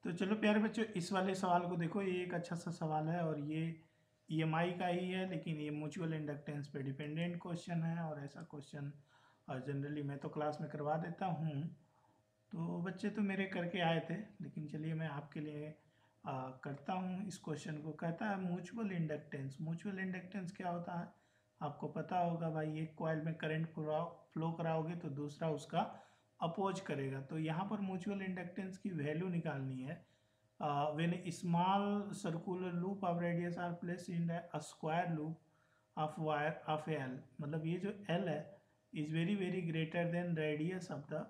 तो चलो प्यारे बच्चों, इस वाले सवाल को देखो। ये एक अच्छा सा सवाल है और ये ईएमआई का ही है, लेकिन ये म्यूचुअल इंडक्टेंस पे डिपेंडेंट क्वेश्चन है। और ऐसा क्वेश्चन जनरली मैं तो क्लास में करवा देता हूँ, तो बच्चे तो मेरे करके आए थे, लेकिन चलिए मैं आपके लिए करता हूँ इस क्वेश्चन को। कहता है म्यूचुअल इंडक्टेंस। म्यूचुअल इंडक्टेंस क्या होता है आपको पता होगा भाई। एक कॉइल में करंट फ्लो कराओगे तो दूसरा उसका अपोज करेगा। तो यहाँ पर म्यूचुअल इंडक्टेंस की वैल्यू निकालनी है। When small circular loop of radius R place in a square loop of wire of L, मतलब ये जो एल है is very very greater than radius of the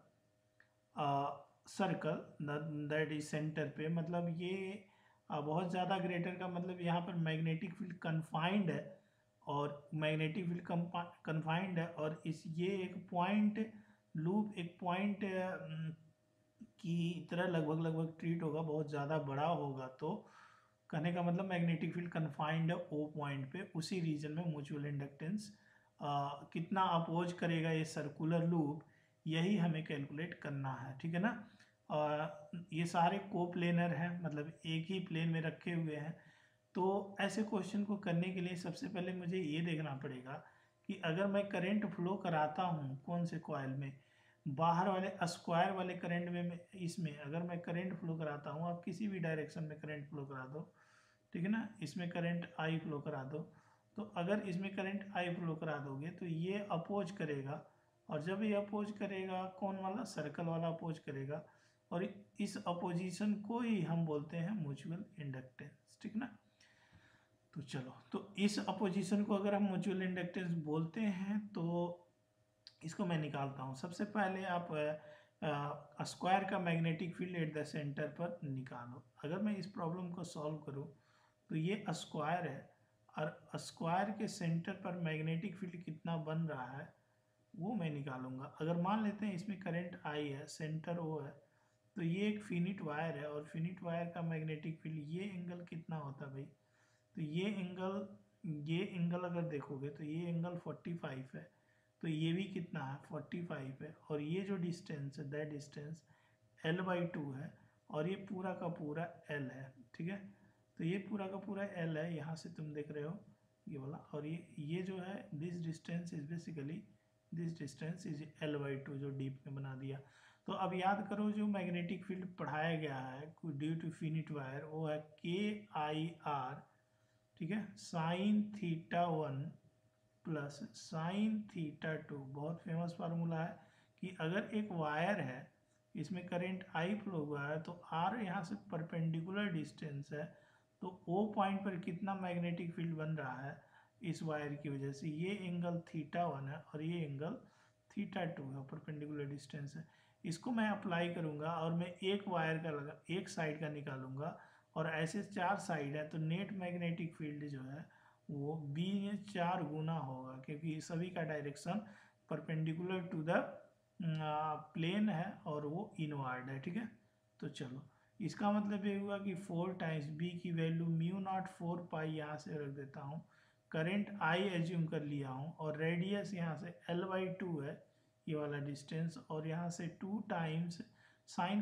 circle that is centre पे। मतलब ये बहुत ज़्यादा ग्रेटर का मतलब यहाँ पर मैग्नेटिक फील्ड कन्फाइंड है, और मैग्नेटिक फील्ड कन्फाइंड है, और इस ये एक पॉइंट लूप एक पॉइंट की तरह लगभग लगभग ट्रीट होगा, बहुत ज़्यादा बड़ा होगा। तो कहने का मतलब मैग्नेटिक फील्ड कन्फाइंड है ओ पॉइंट पे, उसी रीजन में म्यूचुअल इंडक्टेंस कितना अपोज करेगा ये सर्कुलर लूप, यही हमें कैलकुलेट करना है। ठीक है ना। ये सारे कोप्लेनर हैं, मतलब एक ही प्लेन में रखे हुए हैं। तो ऐसे क्वेश्चन को करने के लिए सबसे पहले मुझे ये देखना पड़ेगा कि अगर मैं करंट फ्लो कराता हूँ कौन से कॉइल में, बाहर वाले स्क्वायर वाले करंट में, इसमें अगर मैं करंट फ्लो कराता हूँ, आप किसी भी डायरेक्शन में करंट फ्लो करा दो, ठीक है ना। इसमें करंट आई फ्लो करा दो, तो अगर इसमें करंट आई फ्लो करा दोगे तो ये अपोज करेगा, और जब ये अपोज करेगा कौन वाला, सर्कल वाला अपोज करेगा, और इस अपोजिशन को ही हम बोलते हैं म्यूचुअल इंडक्टेंस। ठीक ना। तो चलो, तो इस अपोजिशन को अगर हम म्यूचुअल इंडक्टेंस बोलते हैं तो इसको मैं निकालता हूँ। सबसे पहले आप स्क्वायर का magnetic field at the centre पर निकालो। अगर मैं इस प्रॉब्लम को सॉल्व करूँ तो ये स्क्वायर है, और स्क्वायर के सेंटर पर मैग्नेटिक फील्ड कितना बन रहा है वो मैं निकालूंगा। अगर मान लेते हैं इसमें करंट आई है, सेंटर ओ है, तो ये एक फिनिट वायर है, और फिनिट वायर का मैग्नेटिक फील्ड, ये एंगल कितना होता है भाई, तो ये एंगल अगर देखोगे तो ये एंगल 45 है, तो ये भी कितना है 45 है, और ये जो डिस्टेंस है दैट डिस्टेंस L/2 है, और ये पूरा का पूरा L है। ठीक है। तो ये पूरा का पूरा L है, यहाँ से तुम देख रहे हो ये वाला, और ये जो है this distance is basically this distance is L/2 जो डीप में बना दिया। तो अब याद करो जो मैग्नेटिक फील्ड पढ़ाया गया है ड्यू टू फिनिट वायर, वो है KIR, ठीक है, sine theta 1 plus sine theta 2। बहुत फेमस फार्मूला है कि अगर एक वायर है इसमें करंट आई फ्लो हुआ है, तो आर यहाँ से परपेंडिकुलर डिस्टेंस है, तो ओ पॉइंट पर कितना मैग्नेटिक फील्ड बन रहा है इस वायर की वजह से, ये एंगल थीटा 1 है और ये एंगल थीटा 2 है, परपेंडिकुलर डिस्टेंस है। इसको मैं अप्लाई करूँगा और मैं एक वायर का एक साइड का निकालूंगा, और ऐसे 4 साइड है, तो नेट मैग्नेटिक फील्ड जो है वो बी में 4 गुना होगा, क्योंकि सभी का direction perpendicular to the plane है और वो इनवर्ड है। ठीक है। तो चलो, इसका मतलब ये हुआ कि 4 टाइम्स बी की वैल्यू म्यू नॉट 4 पाई यहाँ से रख देता हूँ, करंट आई एज्यूम कर लिया हूँ, और रेडियस यहाँ से L/2 है ये वाला डिस्टेंस, और यहाँ से 2 टाइम्स साइन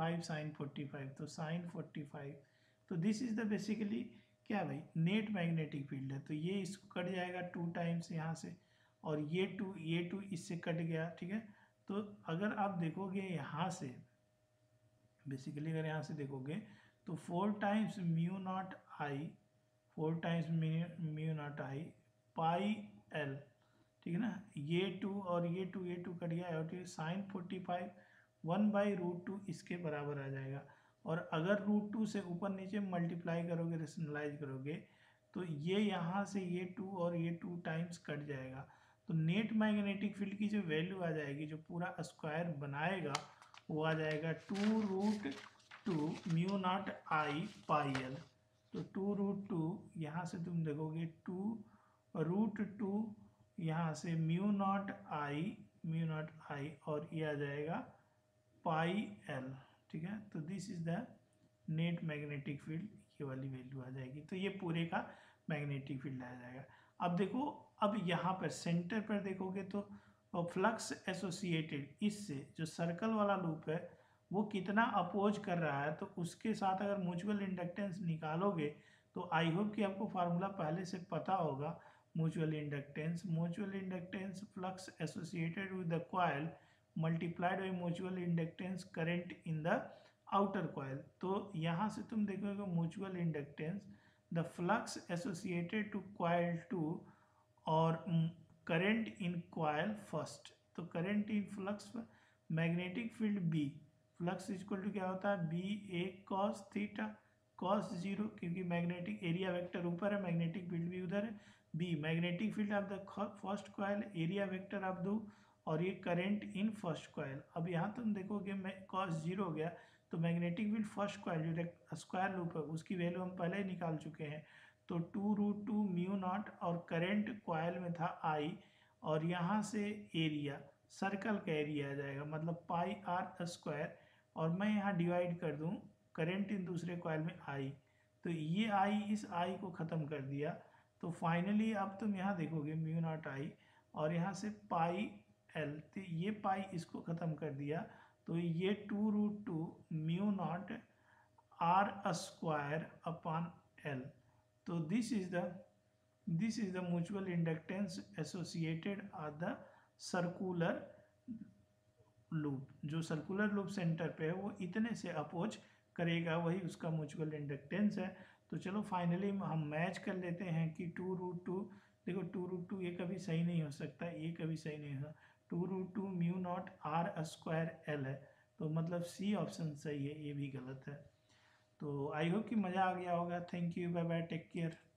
45, तो साइन 45, तो दिस इज द बेसिकली क्या भाई नेट मैग्नेटिक फील्ड है। तो ये इसको कट जाएगा 2 टाइम्स यहाँ से, और ये टू इससे कट गया। ठीक है। तो अगर आप देखोगे यहाँ से, बेसिकली अगर यहाँ से देखोगे तो 4 times mu naught I, 4 times mu naught I pi L, ठीक है ना। ये टू कट गया, और साइन 45 1/√2 इसके बराबर आ जाएगा। और अगर √2 से ऊपर नीचे मल्टीप्लाई करोगे, रेशनलाइज करोगे, तो ये यहाँ से ये 2 और ये 2 टाइम्स कट जाएगा। तो नेट मैग्नेटिक फील्ड की जो वैल्यू आ जाएगी, जो पूरा स्क्वायर बनाएगा, वो आ जाएगा 2√2 mu naught I pi L. तो 2√2 यहाँ से तुम देखोगे 2√2 यहाँ से म्यू नॉट आई, और ये आ जाएगा पाई एल। ठीक है। तो this is the net magnetic field, ये वाली वैल्यू आ जाएगी। तो ये पूरे का मैग्नेटिक फील्ड आ जाएगा। अब देखो, अब यहाँ पर सेंटर पर देखोगे तो फ्लक्स एसोसिएटेड इससे, जो सर्कल वाला लूप है वो कितना अपोज कर रहा है, तो उसके साथ अगर म्यूचुअल इंडक्टेंस निकालोगे तो आई होप कि आपको फार्मूला पहले से पता होगा। Mutual inductance flux associated with the coil multiplied by mutual inductance current in the outer coil. तो यहाँ से तुम देखोगे mutual inductance the flux associated to coil 2 और करंट इन कॉइल फर्स्ट। तो current in flux magnetic field B, flux equal to क्या होता है B A cos theta cos zero, क्योंकि मैग्नेटिक एरिया वेक्टर ऊपर है, मैग्नेटिक फील्ड भी उधर है। B magnetic field of the first coil, area vector आप दो, और ये करंट इन फर्स्ट कॉइल। अब यहाँ तुम देखोगे मैं कॉस जीरो हो गया, तो मैग्नेटिक फील्ड फर्स्ट कॉइल जो स्क्वायर लूप है उसकी वैल्यू हम पहले ही निकाल चुके हैं, तो 2√2 म्यू नॉट, और करंट कॉइल में था आई, और यहाँ से एरिया सर्कल का एरिया आ जाएगा मतलब पाई आर स्क्वायर, और मैं यहाँ डिवाइड कर दूँ करंट इन दूसरे कॉइल में आई, तो ये आई इस आई को ख़त्म कर दिया। तो फाइनली अब तुम यहाँ देखोगे म्यू नॉट आई, और यहाँ से पाई एल, तो ये पाई इसको ख़त्म कर दिया, तो ये 2√2 mu naught R square upon L. तो this is the mutual inductance associated are the circular loop. जो सर्कुलर लूप सेंटर पे है वो इतने से अपोज करेगा, वही उसका म्यूचुअल इंडक्टेंस है। तो चलो फाइनली हम मैच कर लेते हैं कि 2√2, देखो 2√2 ये कभी सही नहीं हो सकता, ये कभी सही नहीं हो, 2√2 mu naught R square L है, तो मतलब सी ऑप्शन सही है, ये भी गलत है। तो आई होप कि मज़ा आ गया होगा। Thank you, bye bye, take care.